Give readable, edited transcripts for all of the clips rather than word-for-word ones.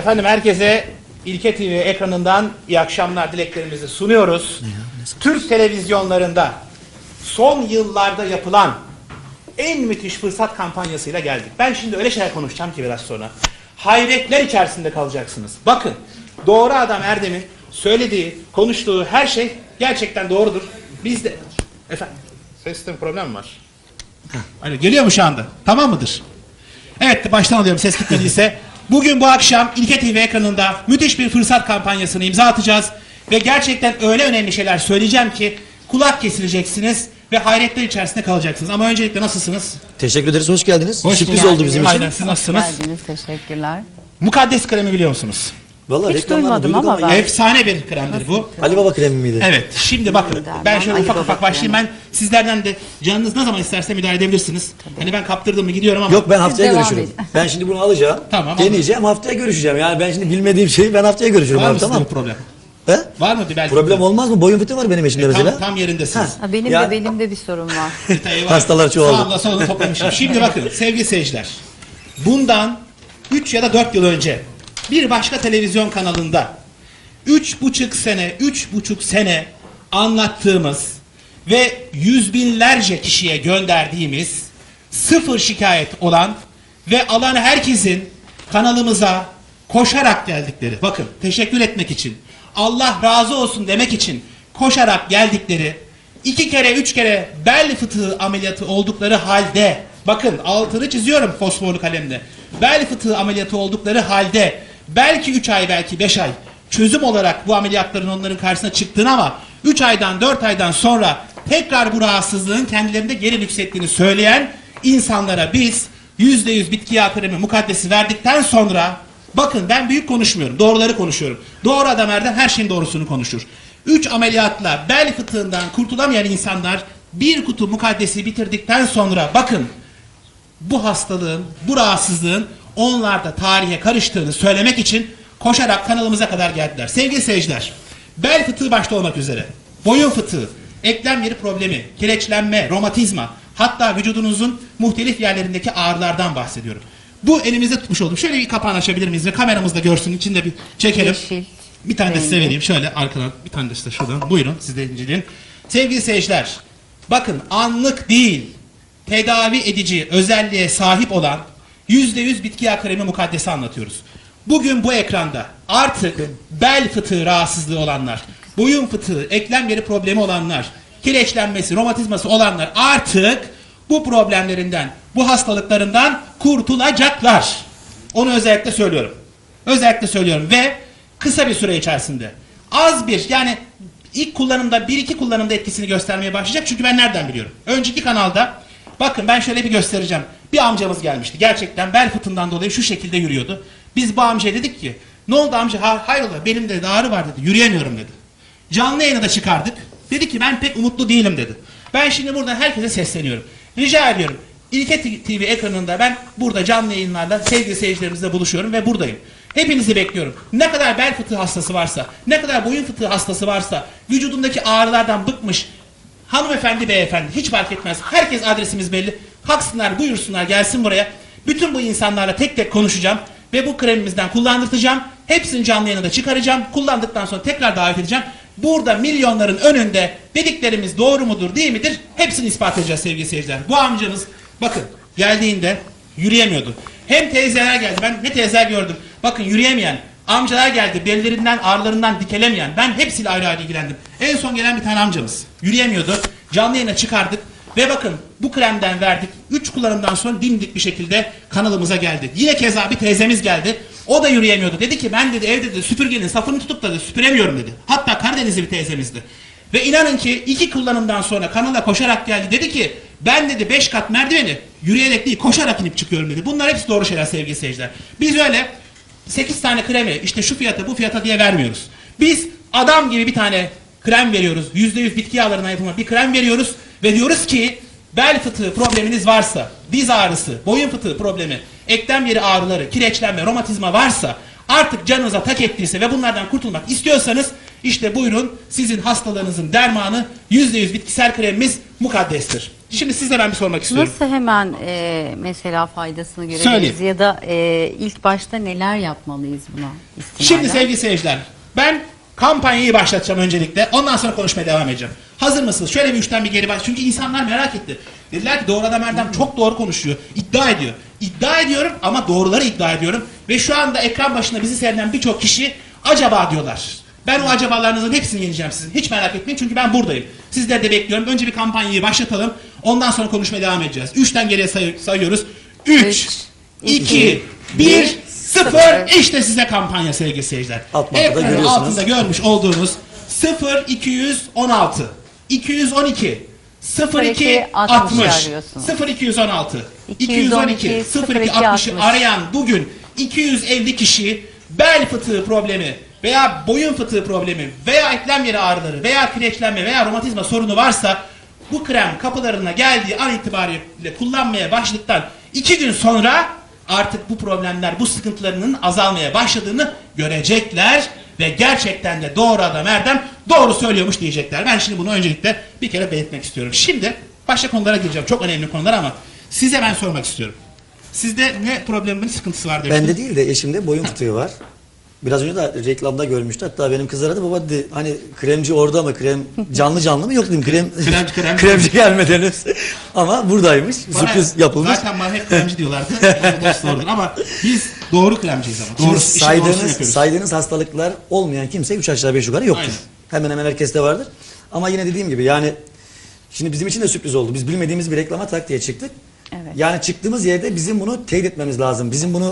Efendim herkese İlke TV ekranından iyi akşamlar dileklerimizi sunuyoruz. Türk televizyonlarında son yıllarda yapılan en müthiş fırsat kampanyasıyla geldik. Ben şimdi öyle şeyler konuşacağım ki biraz sonra. Hayretler içerisinde kalacaksınız. Bakın, Doğru Adam Erdem'in söylediği, konuştuğu her şey gerçekten doğrudur. Biz de... Efendim, seste bir problem var. Hani geliyor mu şu anda? Tamam mıdır? Evet, baştan alıyorum ses gitmediyse. Bugün bu akşam İlke TV ekranında müthiş bir fırsat kampanyasını imza atacağız. Ve gerçekten öyle önemli şeyler söyleyeceğim ki kulak kesileceksiniz ve hayretler içerisinde kalacaksınız. Ama öncelikle nasılsınız? Teşekkür ederiz, hoş geldiniz. Hoş Sürpriz geldiniz. oldu bizim için. Aynen, siz nasılsınız? Hoş geldiniz, teşekkürler. Mukaddes kremi biliyor musunuz? Vallahi Hiç reklamlarını duymadım duyduk ama ama ben- Efsane bir kremdir bu. Ali Baba kremi miydi? Evet, şimdi bakın ben şöyle Ali ufak Baba ufak başlayayım. Ben sizlerden de canınız ne zaman isterse müdahale edebilirsiniz. Hani ben kaptırdım mı gidiyorum ama... Yok, ben haftaya devam görüşürüm. edin. Ben şimdi bunu alacağım, Tamam, deneyeceğim, haftaya görüşeceğim. Yani ben şimdi bilmediğim şeyi ben haftaya görüşürüm Var abi, mı tamam. sizde bir problem? He? Var mı belki? Problem olmaz mı? Boyun fıtığı var benim eşimde mesela. Tam yerindesiniz. Ha, benim Ya- de belimde bir sorun var. Eyvah. Hastalar çoğaldı. Sağımda solunu toplamışım. Şimdi bakın sevgili seyirciler. Bundan 3 ya da 4 yıl önce bir başka televizyon kanalında 3,5 sene anlattığımız ve yüz binlerce kişiye gönderdiğimiz sıfır şikayet olan ve alan herkesin kanalımıza koşarak geldikleri, bakın teşekkür etmek için, Allah razı olsun demek için koşarak geldikleri, 2 kere 3 kere bel fıtığı ameliyatı oldukları halde, bakın altını çiziyorum fosforlu kalemle, bel fıtığı ameliyatı oldukları halde belki 3 ay belki 5 ay çözüm olarak bu ameliyatların onların karşısına çıktığını ama 3 aydan 4 aydan sonra tekrar bu rahatsızlığın kendilerinde geri nüksettiğini söyleyen insanlara biz %100 bitki yağı kremi mukaddesi verdikten sonra, bakın ben büyük konuşmuyorum, doğruları konuşuyorum. Doğru Adam Erdem her şeyin doğrusunu konuşur. 3 ameliyatla bel fıtığından kurtulamayan insanlar bir kutu mukaddesi bitirdikten sonra bakın bu hastalığın, bu rahatsızlığın onlarda tarihe karıştığını söylemek için koşarak kanalımıza kadar geldiler. Sevgili seyirciler, bel fıtığı başta olmak üzere, boyun fıtığı, eklem yeri problemi, kireçlenme, romatizma, hatta vücudunuzun muhtelif yerlerindeki ağrılardan bahsediyorum. Bu elimizde tutmuş olduğum, şöyle bir kapağını açabilir miyiz ve kameramız da görsün, içinde bir çekelim. Yeşil, Bir tane de size rengi. vereyim, şöyle arkadan, bir tane de size şuradan, buyurun siz de inceleyin. Sevgili seyirciler, bakın anlık değil, tedavi edici özelliğe sahip olan %100 bitki yağı kremi mukaddesi anlatıyoruz. Bugün bu ekranda artık bel fıtığı rahatsızlığı olanlar, boyun fıtığı, eklem yeri problemi olanlar, kireçlenmesi, romatizması olanlar artık bu problemlerinden, bu hastalıklarından kurtulacaklar. Onu özellikle söylüyorum. Özellikle söylüyorum ve kısa bir süre içerisinde. Az bir, yani ilk kullanımda 1-2 kullanımda etkisini göstermeye başlayacak. Çünkü ben nereden biliyorum? Önceki kanalda bakın ben şöyle bir göstereceğim. Bir amcamız gelmişti. Gerçekten bel fıtığından dolayı şu şekilde yürüyordu. Biz bu amcaya dedik ki ne oldu amca? Hayrola benim de ağrı var dedi. Yürüyemiyorum dedi. Canlı yayına da çıkardık. Dedi ki ben pek umutlu değilim dedi. Ben şimdi buradan herkese sesleniyorum. Rica ediyorum. İlke TV ekranında ben burada canlı yayınlarla sevgili seyircilerimizle buluşuyorum ve buradayım. Hepinizi bekliyorum. Ne kadar bel fıtığı hastası varsa, ne kadar boyun fıtığı hastası varsa, vücudundaki ağrılardan bıkmış, hanımefendi beyefendi hiç fark etmez. Herkes adresimiz belli. Kalksınlar buyursunlar gelsin buraya. Bütün bu insanlarla tek tek konuşacağım. Ve bu kremimizden kullandırtacağım. Hepsini canlı yayına da çıkaracağım. Kullandıktan sonra tekrar davet edeceğim. Burada milyonların önünde dediklerimiz doğru mudur değil midir? Hepsini ispat edeceğiz sevgili seyirciler. Bu amcamız bakın geldiğinde yürüyemiyordu. Hem teyzeler geldi. Ben ne teyzeler gördüm. Bakın yürüyemeyen amcalar geldi. Bellerinden ağrılarından dikelemeyen. Ben hepsiyle ayrı ayrı ilgilendim. En son gelen bir tane amcamız. Yürüyemiyordu. Canlı yayına çıkardık. Ve bakın bu kremden verdik. 3 kullanımdan sonra dimdik bir şekilde kanalımıza geldi. Yine keza bir teyzemiz geldi. O da yürüyemiyordu. Dedi ki ben dedi evde de süpürgenin safını tutup da süpüremiyorum dedi. Hatta Karadenizli bir teyzemizdi. Ve inanın ki 2 kullanımdan sonra kanala koşarak geldi. Dedi ki ben dedi 5 kat merdiveni yürüyerek değil koşarak inip çıkıyorum dedi. Bunlar hepsi doğru şeyler sevgili seyirciler. Biz öyle 8 tane kremi işte şu fiyata bu fiyata diye vermiyoruz. Biz adam gibi bir tane krem veriyoruz. %100 bitki yağlarından yapılma bir krem veriyoruz. Ve diyoruz ki bel fıtığı probleminiz varsa, diz ağrısı, boyun fıtığı problemi, eklem yeri ağrıları, kireçlenme, romatizma varsa, artık canınıza tak ettiyse ve bunlardan kurtulmak istiyorsanız İşte buyurun sizin hastalığınızın dermanı %100 bitkisel kremimiz Mukaddes'tir. Şimdi size ben bir sormak istiyorum. Nasıl hemen mesela faydasını görebiliriz Söyleyeyim. ya da ilk başta neler yapmalıyız buna istinaden? Şimdi sevgili seyirciler, ben kampanyayı başlatacağım öncelikle. Ondan sonra konuşmaya devam edeceğim. Hazır mısınız? Şöyle bir üçten bir geri baş. Çünkü insanlar merak etti. Dediler ki Doğru Adam Erdem çok doğru konuşuyor. İddia ediyor. İddia ediyorum ama doğruları iddia ediyorum. Ve şu anda ekran başında bizi seyreden birçok kişi acaba diyorlar. Ben o acabalarınızın hepsini yeneceğim sizin. Hiç merak etmeyin çünkü ben buradayım. Sizleri de bekliyorum. Önce bir kampanyayı başlatalım. Ondan sonra konuşmaya devam edeceğiz. 3'ten geriye sayıyoruz. 3, 2, 1, 0. İşte size kampanya sevgili seyirciler. Ekranın altında görmüş olduğunuz 0216 212 02 60 0216 212 02 60'ı arayan bugün 250 kişi bel fıtığı problemi veya boyun fıtığı problemi veya eklem yeri ağrıları veya kireçlenme veya romatizma sorunu varsa bu krem kapılarına geldiği an itibariyle kullanmaya başladıktan 2 gün sonra artık bu problemler, bu sıkıntılarının azalmaya başladığını görecekler ve gerçekten de Doğru Adam Erdem doğru söylüyormuş diyecekler. Ben şimdi bunu öncelikle bir kere belirtmek istiyorum. Şimdi başka konulara gireceğim. Çok önemli konular ama size ben sormak istiyorum. Sizde ne problemin sıkıntısı var demiştiniz? Bende değil de eşimde boyun fıtığı var. Biraz önce de reklamda görmüştü. Hatta benim kız aradı. Baba dedi hani kremci orada mı? Krem canlı mı? Yok dedim. Kremci gelmedi henüz. Ama buradaymış. Sürpriz yapılmış. Zaten bana hep kremci diyorlardı. Doğrudur ama biz doğru kremciyiz ama. Şimdi Doğru, saydığınız hastalıklar olmayan kimse 3 aşağı 5 yukarı yoktur. Aynen. Hemen hemen herkeste vardır. Ama yine dediğim gibi yani şimdi bizim için de sürpriz oldu. Biz bilmediğimiz bir reklama tak diye çıktık. Evet. Yani çıktığımız yerde bizim bunu teyit etmemiz lazım. Bizim bunu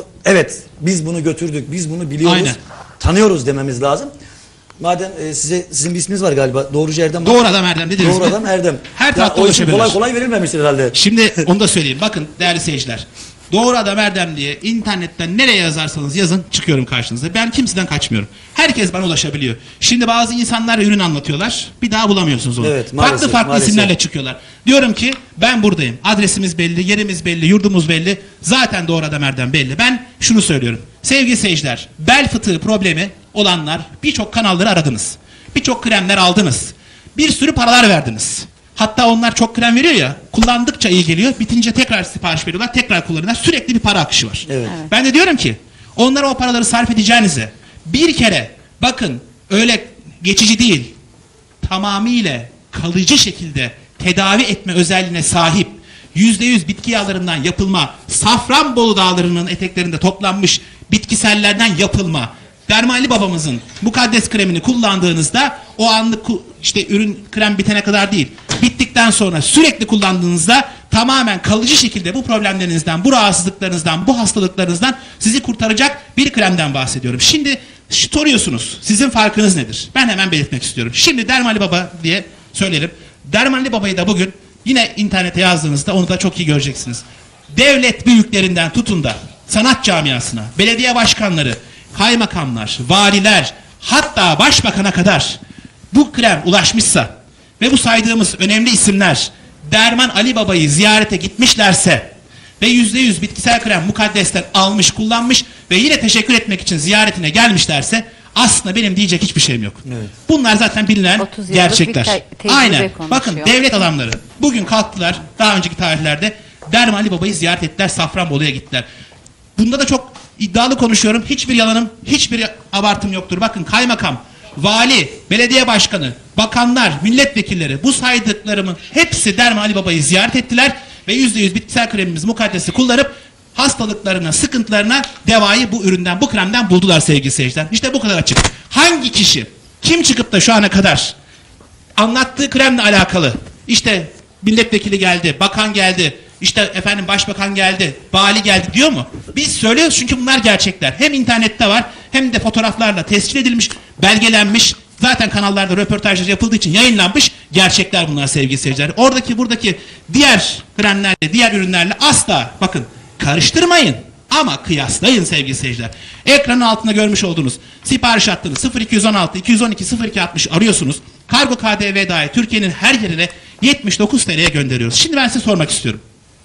biz bunu götürdük, biz bunu biliyoruz, Aynen. tanıyoruz dememiz lazım. Madem sizin bir isminiz var galiba. Doğrucu Erdem. Doğru Adam Erdem dediniz Doğru mi? Adam Erdem. Her tarafta o isim ulaşabilirler. kolay verilmemiştir herhalde. Şimdi onu da söyleyeyim. Bakın değerli seyirciler. Doğru Adam Erdem diye internetten nereye yazarsanız yazın çıkıyorum karşınıza. Ben kimseden kaçmıyorum. Herkes bana ulaşabiliyor. Şimdi bazı insanlar ürün anlatıyorlar. Bir daha bulamıyorsunuz onu. Evet, maalesef, farklı maalesef. isimlerle çıkıyorlar. Diyorum ki ben buradayım. Adresimiz belli, yerimiz belli, yurdumuz belli. Zaten Doğru Adam Erdem belli. Ben şunu söylüyorum. Sevgili seyirciler, bel fıtığı problemi olanlar birçok kanalları aradınız. Birçok kremler aldınız. Bir sürü paralar verdiniz. Hatta onlar çok krem veriyor ya, kullandıkça iyi geliyor, bitince tekrar sipariş veriyorlar, tekrar kullanıyorlar, sürekli bir para akışı var. Evet. Ben de diyorum ki, onlara o paraları sarf edeceğinize, bir kere, bakın öyle geçici değil, tamamıyla kalıcı şekilde tedavi etme özelliğine sahip, %100 bitki yağlarından yapılma, Safranbolu dağlarının eteklerinde toplanmış bitkisellerden yapılma, Dermali babamızın mukaddes kremini kullandığınızda o anlık işte ürün krem bitene kadar değil, bittikten sonra sürekli kullandığınızda tamamen kalıcı şekilde bu problemlerinizden, bu rahatsızlıklarınızdan, bu hastalıklarınızdan sizi kurtaracak bir kremden bahsediyorum. Şimdi soruyorsunuz, sizin farkınız nedir? Ben hemen belirtmek istiyorum. Şimdi Dermali Baba diye söyleyelim. Dermali Baba'yı da bugün yine internete yazdığınızda onu da çok iyi göreceksiniz. Devlet büyüklerinden tutun da sanat camiasına, belediye başkanları, kaymakamlar, valiler, hatta başbakana kadar bu krem ulaşmışsa ve bu saydığımız önemli isimler Derman Ali Baba'yı ziyarete gitmişlerse ve %100 bitkisel krem Mukaddes'ten almış, kullanmış ve yine teşekkür etmek için ziyaretine gelmişlerse aslında benim diyecek hiçbir şeyim yok. Evet. Bunlar zaten bilinen 30 yıllık gerçekler. bir tecrübe Aynen. konuşuyor. Bakın devlet adamları bugün kalktılar, daha önceki tarihlerde Derman Ali Baba'yı ziyaret ettiler, Safranbolu'ya gittiler. Bunda da çok iddialı konuşuyorum. Hiçbir yalanım, hiçbir abartım yoktur. Bakın kaymakam, vali, belediye başkanı, bakanlar, milletvekilleri bu saydıklarımın hepsi Derman Ali Baba'yı ziyaret ettiler ve %100 bitkisel kremimiz Mukaddes'i kullanıp hastalıklarına, sıkıntılarına devayı bu üründen, bu kremden buldular sevgili seyirciler. İşte bu kadar açık. Hangi kişi, kim çıkıp da şu ana kadar anlattığı kremle alakalı işte milletvekili geldi, bakan geldi, İşte efendim başbakan geldi, vali geldi diyor mu? Biz söylüyoruz çünkü bunlar gerçekler. Hem internette var hem de fotoğraflarla tescil edilmiş, belgelenmiş. Zaten kanallarda röportajlar yapıldığı için yayınlanmış gerçekler bunlar sevgili seyirciler. Oradaki buradaki diğer kremlerle, diğer ürünlerle asla bakın karıştırmayın. Ama kıyaslayın sevgili seyirciler. Ekranın altında görmüş olduğunuz sipariş hattını 0216 212 0260 arıyorsunuz. Kargo KDV dahil Türkiye'nin her yerine 79 TL'ye gönderiyoruz. Şimdi ben size sormak istiyorum.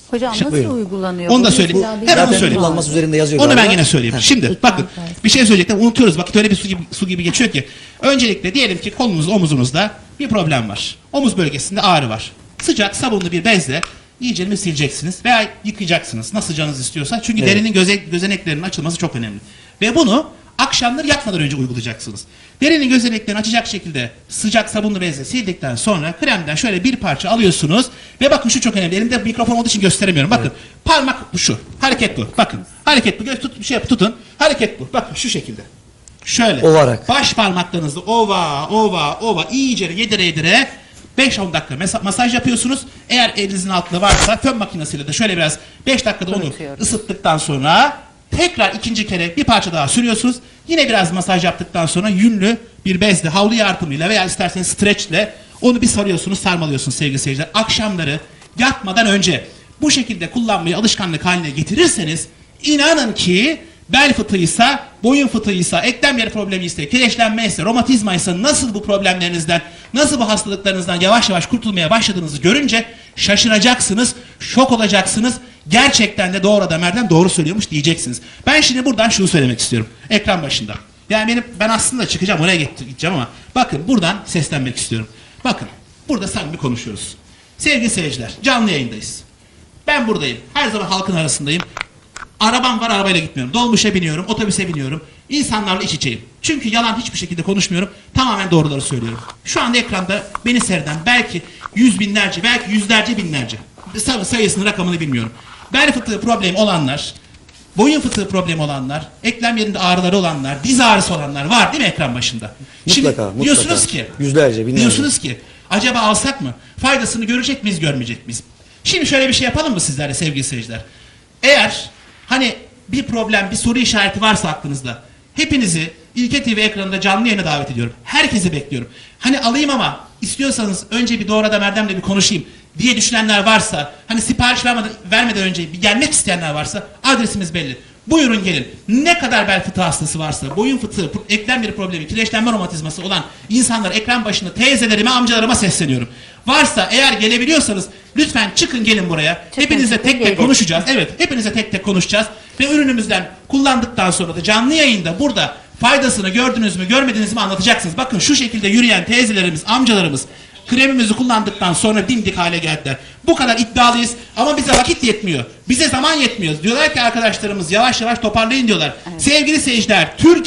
Hocam nasıl Buyurun. uygulanıyor? Onu da Bu söyleyeyim. mesela bir Hemen yöntem söyleyeyim. var. Kullanması üzerinde yazıyor Onu ben galiba. yine söyleyeyim. Şimdi Ekran bakın kartı. bir şey söyleyecektim, unutuyoruz. Vakit öyle bir su gibi geçiyor ki. Öncelikle diyelim ki kolunuz, omuzunuzda bir problem var. Omuz bölgesinde ağrı var. Sıcak sabunlu bir bezle iyice sileceksiniz veya yıkayacaksınız. Nasıl canınız istiyorsa. Çünkü Evet. derinin gözeneklerinin açılması çok önemli. Ve bunu akşamları yatmadan önce uygulayacaksınız. Derinin gözeneklerini açacak şekilde sıcak sabunlu bezle sildikten sonra kremden şöyle bir parça alıyorsunuz ve bakın şu çok önemli. Elimde mikrofon olduğu için gösteremiyorum. Bakın parmak bu şu. Hareket bu. Bakın. Hareket bu. Bir şey tutun. Hareket bu. Bakın şu şekilde. Şöyle. Ovarak. Baş parmaklarınızı ova iyice yedire yedire 5-10 dakika masaj yapıyorsunuz. Eğer elinizin altında varsa fön makinesiyle de şöyle biraz 5 dakikada onu Kurutuyoruz. ısıttıktan sonra tekrar ikinci kere bir parça daha sürüyorsunuz. Yine biraz masaj yaptıktan sonra yünlü bir bezle, havlu yardımıyla veya isterseniz streçle onu bir sarıyorsunuz, sarmalıyorsunuz sevgili seyirciler. Akşamları yatmadan önce bu şekilde kullanmayı alışkanlık haline getirirseniz inanın ki bel fıtığıysa, boyun fıtığıysa, eklem yeri problemiyse, kireçlenmeyse, romatizmaysa nasıl bu problemlerinizden, nasıl bu hastalıklarınızdan yavaş yavaş kurtulmaya başladığınızı görünce şaşıracaksınız, şok olacaksınız. Gerçekten de doğru adam Erdem doğru söylüyormuş diyeceksiniz. Ben şimdi buradan şunu söylemek istiyorum. Ekran başında. Yani ben aslında çıkacağım oraya gideceğim ama bakın buradan seslenmek istiyorum. Bakın burada samimi konuşuyoruz. Sevgili seyirciler canlı yayındayız. Ben buradayım. Her zaman halkın arasındayım. Arabam var, arabayla gitmiyorum. Dolmuşa biniyorum, otobüse biniyorum. İnsanlarla iç içeyim. Çünkü yalan hiçbir şekilde konuşmuyorum. Tamamen doğruları söylüyorum. Şu anda ekranda beni seyreden belki yüz binlerce, belki yüzlerce binlerce. Sayısını, rakamını bilmiyorum. Bel fıtığı problemi olanlar, boyun fıtığı problemi olanlar, eklem yerinde ağrıları olanlar, diz ağrısı olanlar var değil mi ekran başında? Mutlaka, Şimdi diyorsunuz mutlaka. ki, Yüzlerce, binlerce. diyorsunuz ki acaba alsak mı? Faydasını görecek miyiz, görmeyecek miyiz? Şimdi şöyle bir şey yapalım mı sizlerle sevgili seyirciler? Eğer hani bir problem, bir soru işareti varsa aklınızda hepinizi İlke TV ekranında canlı yayına davet ediyorum. Herkesi bekliyorum. Hani alayım ama istiyorsanız önce bir Doğru Adam Erdem'le bir konuşayım diye düşünenler varsa, hani sipariş vermeden önce bir gelmek isteyenler varsa adresimiz belli. Buyurun gelin. Ne kadar bel fıtığı hastası varsa, boyun fıtığı, eklem bir problemi, kireçlenme romatizması olan insanlar ekran başında teyzelerime, amcalarıma sesleniyorum. Varsa eğer gelebiliyorsanız lütfen çıkın gelin buraya. Hepinizle tek tek gelin. konuşacağız. Evet, hepinize tek tek konuşacağız. Ve ürünümüzden kullandıktan sonra da canlı yayında burada faydasını gördünüz mü, görmediniz mi anlatacaksınız. Bakın şu şekilde yürüyen teyzelerimiz, amcalarımız kremimizi kullandıktan sonra dimdik hale geldiler. Bu kadar iddialıyız ama bize vakit yetmiyor. Bize zaman yetmiyor. Diyorlar ki arkadaşlarımız yavaş yavaş toparlayın diyorlar. Evet. Sevgili seyirciler,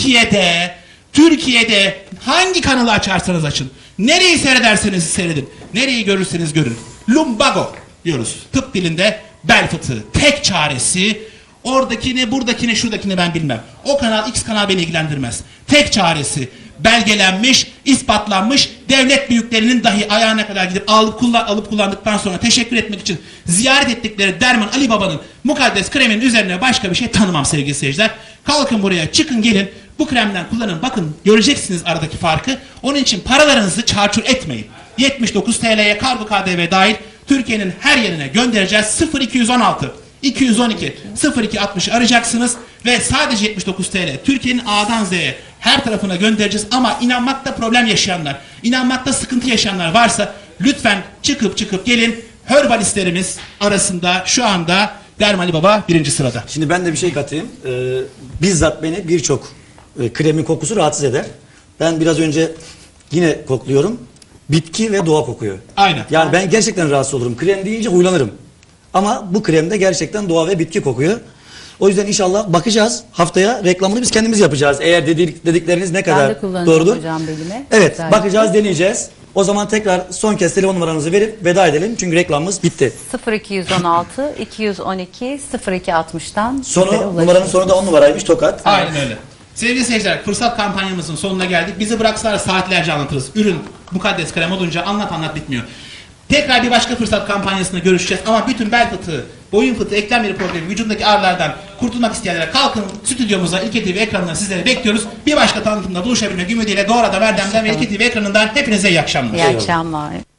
Türkiye'de hangi kanalı açarsanız açın, nereyi seyrederseniz seyredin, nereyi görürseniz görün. Lumbago diyoruz. Tıp dilinde bel fıtığı. Tek çaresi oradakini, buradakini, şuradakini ben bilmem. O kanal, X kanal beni ilgilendirmez. Tek çaresi belgelenmiş, ispatlanmış, devlet büyüklerinin dahi ayağına kadar gidip alıp kullandıktan sonra teşekkür etmek için ziyaret ettikleri Derman Ali Baba'nın mukaddes kreminin üzerine başka bir şey tanımam sevgili seyirciler. Kalkın buraya, çıkın gelin, bu kremden kullanın. Bakın göreceksiniz aradaki farkı. Onun için paralarınızı çarçur etmeyin. 79 TL'ye kargo KDV dahil Türkiye'nin her yerine göndereceğiz. 0216 212 0260 arayacaksınız ve sadece 79 TL Türkiye'nin A'dan Z'ye her tarafına göndereceğiz ama inanmakta problem yaşayanlar, inanmakta sıkıntı yaşayanlar varsa lütfen çıkıp gelin. Herbalistlerimiz arasında şu anda Derman Ali Baba birinci sırada. Şimdi ben de bir şey katayım. Bizzat beni birçok kremin kokusu rahatsız eder. Ben biraz önce yine kokluyorum. Bitki ve doğa kokuyor. Aynen. Yani ben gerçekten rahatsız olurum. Krem deyince huylanırım. Ama bu kremde gerçekten doğa ve bitki kokuyor. O yüzden inşallah bakacağız. Haftaya reklamını biz kendimiz yapacağız. Eğer dedikleriniz ne Ben de kadar kullanacağım doğrudur. hocam belime. Evet, Özellikle. bakacağız, deneyeceğiz. O zaman tekrar son kez telefon numaranızı verip veda edelim. Çünkü reklamımız bitti. 0216 212 0260'dan Sonu, numaranın sonu da 10 numaraymış, Tokat. Aynen öyle. Sevgili seyirciler, fırsat kampanyamızın sonuna geldik. Bizi bıraksalar saatlerce anlatırız. Ürün mukaddes krem olunca anlat bitmiyor. Tekrar bir başka fırsat kampanyasında görüşeceğiz ama bütün bel fıtığı, boyun fıtığı, eklem yeri problemi, vücudundaki ağrılardan kurtulmak isteyenlere kalkın stüdyomuza, İlke TV ekranından sizleri bekliyoruz. Bir başka tanıtımda buluşabilmek ümidiyle Doğru Adam Erdem'den ve İlke TV ekranından hepinize iyi akşamlar. İyi akşamlar.